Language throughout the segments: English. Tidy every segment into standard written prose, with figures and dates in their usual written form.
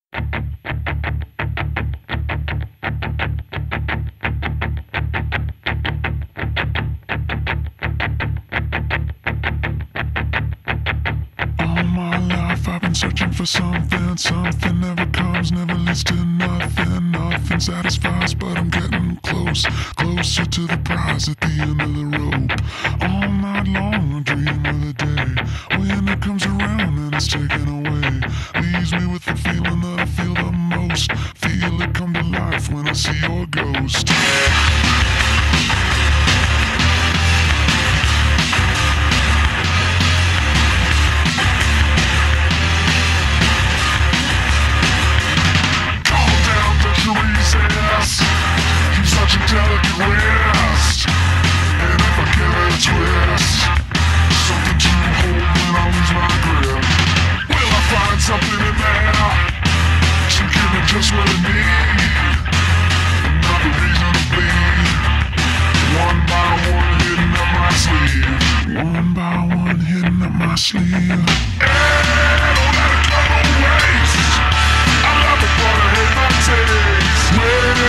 Searching for something, something never comes, never leads to nothing. Nothing satisfies, but I'm getting close, closer to the prize at the end of the rope. All night long I dream of the day when it comes around and it's taken away. Leaves me with the feeling that I feel the most. Feel it come to life when I see your ghost. Keep such a delicate wrist, and if I give it a twist, something to hold when I lose my grip. Will I find something in there to give me just what I need? Another reason to bleed. One by one hidden up my sleeve. One by one hidden up my sleeve. Hey, don't let it go to waste. I love it, but I hate my taste. Keeping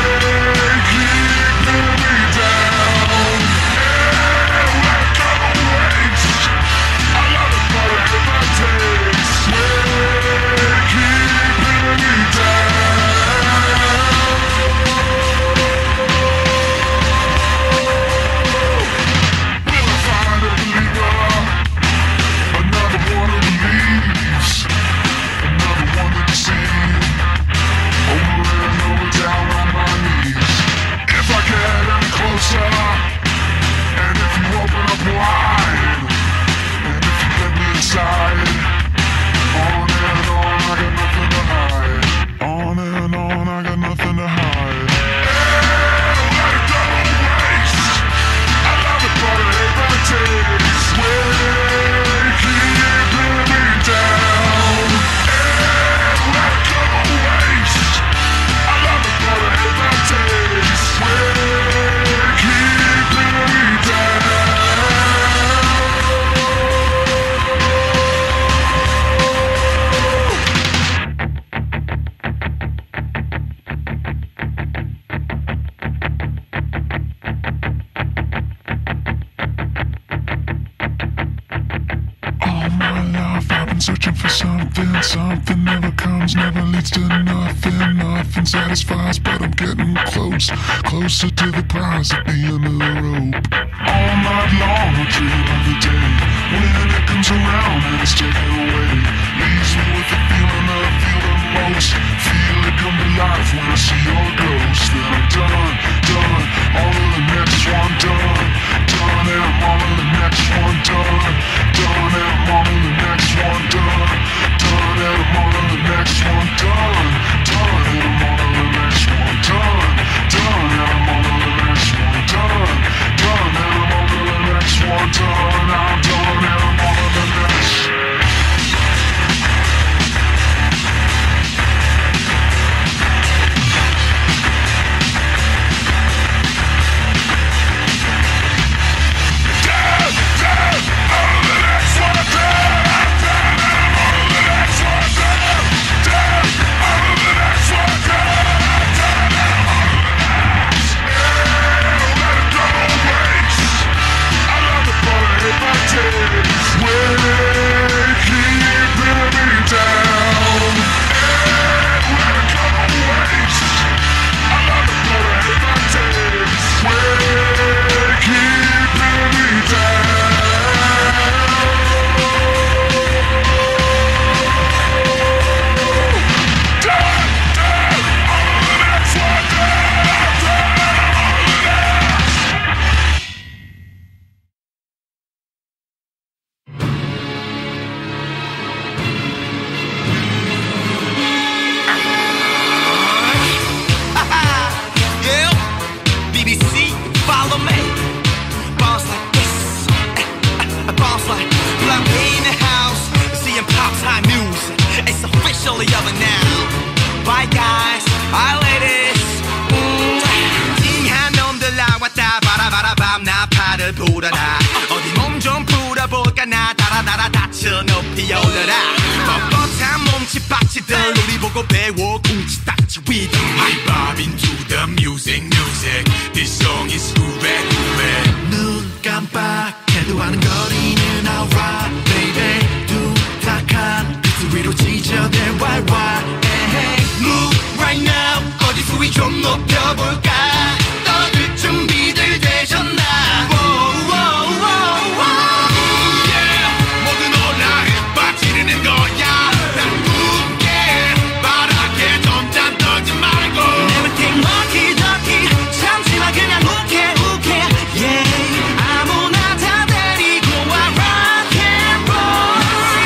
me down. Yeah, let it go to waste. I love it, but I hate my taste. Yeah, keeping me down. Will I find a believer? Another one who believes. Another one to deceive. Over and over down on my knees. If I get any closer, and if you open up wide, and if you let me inside, on and on I got nothing to hide. On and on I got nothing to hide. Yeah, let it go to waste. I love it, but I hate my taste. Way keeping me down. Yeah, let it go to waste. I love it, but I hate my taste. Way keeping me down. All my life I've been searching for something, something never comes, never leads to nothing. Nothing satisfies, but I'm getting close, closer to the prize at the end of the rope. All night long I dream of the day when it comes around and it's taken away. Leaves me with the feeling that I feel the most. Feel it come to life when I see your ghost. Then I'm done, done, all of the next one done. Done and I'm all of the next one done. Done and I'm all of the next one done. Done and I'm all of the next one done. Done and I'm all of the next one done. Done and I'm all of the next one done. Done and I'm all of the next one done. I'm done and I'm all of the next. 불어라 어디 몸 좀 풀어볼까 나 달아달아 다쳐 높이 올려라 뻣뻣한 몸치 박치들 우리 보고 보고 배워 쿵치 딱지 위드 I vibe into the music music This song is 후회 눈 깜빡해도 아는거리는 alright baby 둔탁한 그 위로 지저대 왈왈 Move right now 어디 수위 좀 높여볼까 떠들 준비들 되셨나 모두 놀라 힙합 지르는 거야 난 웃게 바라게 점점 떠지 말고 Everything lucky ducky 잠시만 그냥 우케 yeah 아무나 다 데리고 와 rock and roll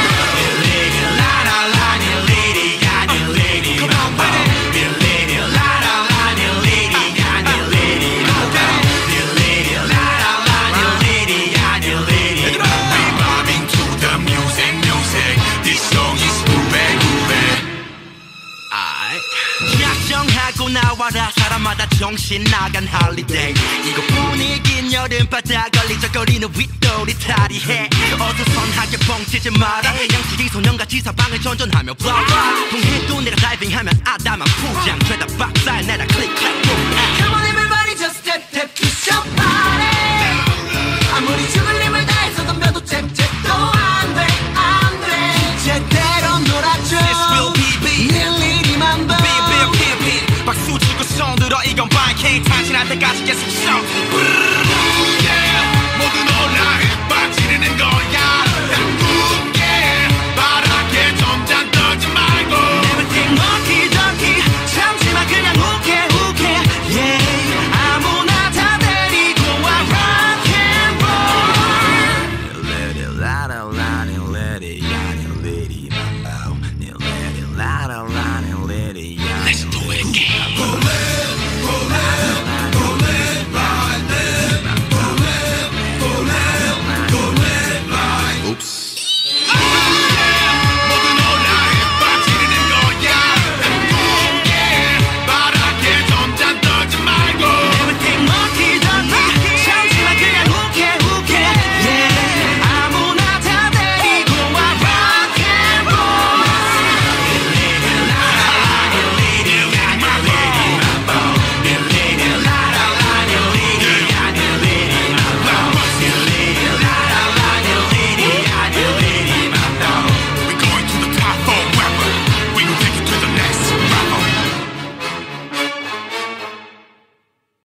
라라라 니 레디야 니 레디 Come on baby 니 레디 라라라 니 레디야 니 레디 니 레디 라라라 니 레디야 니 레디 We vibing to the music music This song is 후회 야정하고 나와라 사람마다 정신 나간 할리데이 이거 분위긴 여름바다 걸리적거리는 윗돌이 탈의해 어수선하게 뻥치지 마라 양치기 소년같이 사방을 전전하며 블라블라 동해도 내가 다이빙하면 아담한 포장 죄다 박살 내다 클릭 클릭 Come on everybody just step to your party 아무리